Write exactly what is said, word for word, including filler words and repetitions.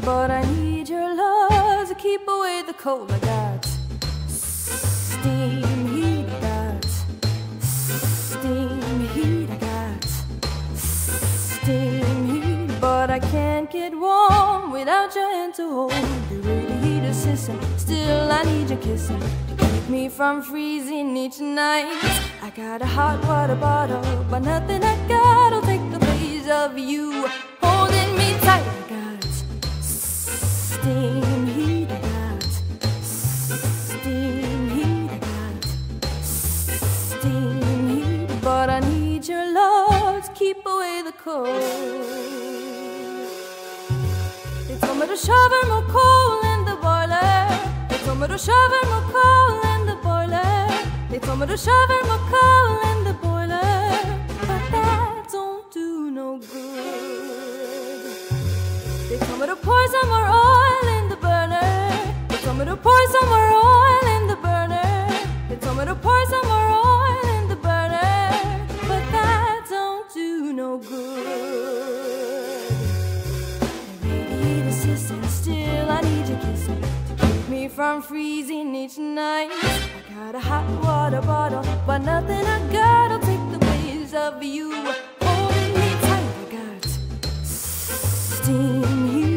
but I need your love to keep away the cold. I got steam heat, I got steam heat, I got steam heat, but I can't get warm without your hand to hold. The radiator's hissing, still I need your kissing to keep me from freezing each night. I got a hot water bottle, but nothing I got'll take the place of you holding me tight. I got steam heat, I got steam heat, I got steam heat, but I need your love to keep away the cold. They told me to shovel more coal in the boiler. They told me to shovel more coal in the boiler. They told me to shovel more coal in the boiler, but that don't do no good. They told me to pour some more oil in the burner. They told me to pour some more oil in the burner. They told me to pour some more oil in the burner, but that don't do no good. The radiator's hissing, still I need your kissing to keep me from freezing each night. I got a hot water bottle, but nothing I got'll take the place of you holding me tight. I got steam heat.